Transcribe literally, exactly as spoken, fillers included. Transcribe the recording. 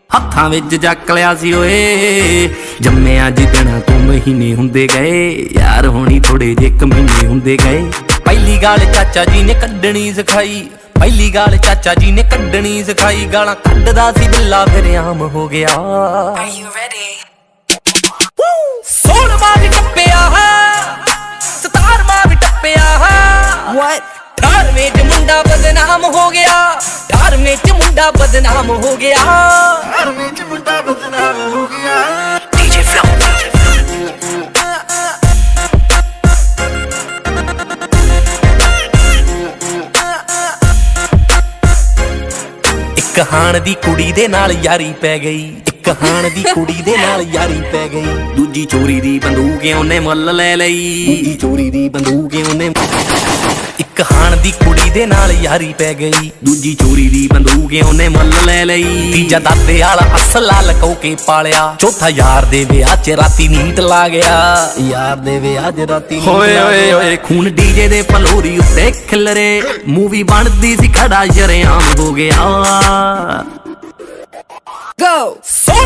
ਹੱਥਾਂ ਵਿੱਚ ਚੱਕ ਲਿਆ ਸੀ ਓਏ ਜੰਮਿਆ ਜਿੱਦਣਾ ਤੂੰ ਮਹੀਨੇ ਹੁੰਦੇ ਗਏ ਯਾਰ ਹੋਣੀ ਥੋੜੇ ਜੇ ਕਮੀਨੇ ਹੁੰਦੇ ਗਏ। ਪਹਿਲੀ ਗਾਲ ਚਾਚਾ ਜੀ ਨੇ ਕੱਢਣੀ ਸਿਖਾਈ ਪਹਿਲੀ ਗਾਲ ਚਾਚਾ ਜੀ ਨੇ ਕੱਢਣੀ ਸਿਖਾਈ ਗਾਲਾਂ ਕੱਢਦਾ ਸੀ ਬਿੱਲਾ ਫਿਰ ਆਮ ਹੋ ਗਿਆ। ਸੋਲਵਾਂ ਵੀ ਟੱਪਿਆ ਸਤਾਰਵਾਂ ਵੀ ਟੱਪਿਆ ਅਠਾਰਵੇਂ ਚ ਮੁੰਡਾ ਬਦਨਾਮ ਹੋ ਗਿਆ ਅਠਾਰਵੇਂ ਚ ਮੁੰਡਾ ਬਦਨਾਮ ਹੋ ਗਿਆ ਅਠਾਰਵੇਂ ਚ ਮੁੰਡਾ ਬਦਨਾਮ ਹੋ ਗਿਆ। ਡੀਜੇ ਫਲੋ ਇੱਕ ਹਾਣ ਦੀ ਕੁੜੀ ਦੇ ਨਾਲ ਯਾਰੀ ਪੈ ਗਈ ਇੱਕ ਹਾਣ ਦੀ ਕੁੜੀ ਦੇ ਨਾਲ ਯਾਰੀ ਪੈ ਗਈ ਦੂਜੀ ਚੋਰੀ ਦੀ ਬੰਦੂਕ ਉਹਨੇ ਮੁੱਲ ਲੈ ਲਈ ਦੂਜੀ ਚੋਰੀ ਦੀ ਬੰਦੂਕ ਉਹਨੇ ਇੱਕ ਹਾਣ ਦੀ ਕੁੜੀ ਦੇ ਨਾਲ ਯਾਰੀ ਪੈ ਗਈ ਦੂਜੀ ਚੋਰੀ ਦੀ ਬੰਦੂਕ ਉਹਨੇ ਮੁੱਲ ਲੈ ਲਈ ਤੀਜਾ ਦਾਦੇ ਵਾਲਾ ਅਸਲਾ ਲਕੋ ਕੇ ਪਾਲਿਆ ਚੌਥਾ ਯਾਰ ਦੇ ਵਿਆਹ ਚ ਰਾਤੀ ਨੀਂਦ ਲਾ ਗਿਆ ਯਾਰ ਦੇ ਵਿਆਹ ਚ ਰਾਤੀ ਹੋਏ ਓਏ ਓਏ ਖੂਨ ਡੀਜੇ ਦੇ ਪਲੋਰੀ ਉੱਤੇ ਖਿਲਰੇ ਮੂਵੀ ਬਣਦੀ ਸੀ ਖੜਾ ਸ਼ਰੇਆਮ ਹੋ ਗਿਆ। Go!